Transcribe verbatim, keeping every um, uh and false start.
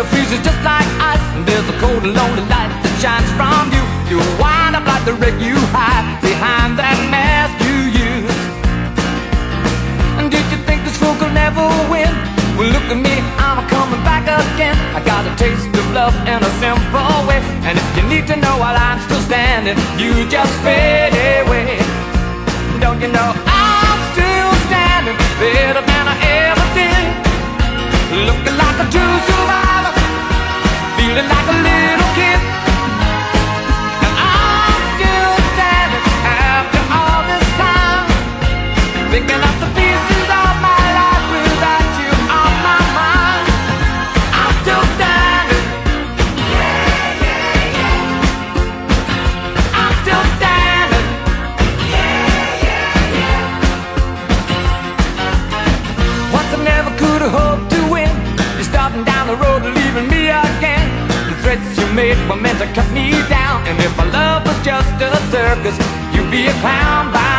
freezes just like ice, and there's a cold and lonely light that shines from you. You wind up like the wreck you hide behind that mask you use. And did you think this fool could never win? Well, look at me, I'm coming back again. I got a taste of love in a simple way, and if you need to know while I'm still standing, you just fade away. Don't you know I'm still standing better than I ever did, looking like a true survivor, feeling like a little kid. And I'm still standing after all this time, picking up the pieces of my life without you on my mind. I'm still standing. Yeah, yeah, yeah. I'm still standing. Yeah, yeah, yeah. Once I never could have hoped to win. You're starting down the road and leaving me again. The threats you made were meant to cut me down, and if my love was just a circus, you'd be a clown by